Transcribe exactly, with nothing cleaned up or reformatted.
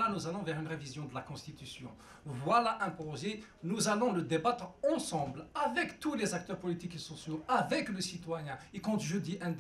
Là, nous allons vers une révision de la Constitution. Voilà un projet, nous allons le débattre ensemble, avec tous les acteurs politiques et sociaux, avec le citoyen. Et quand je dis un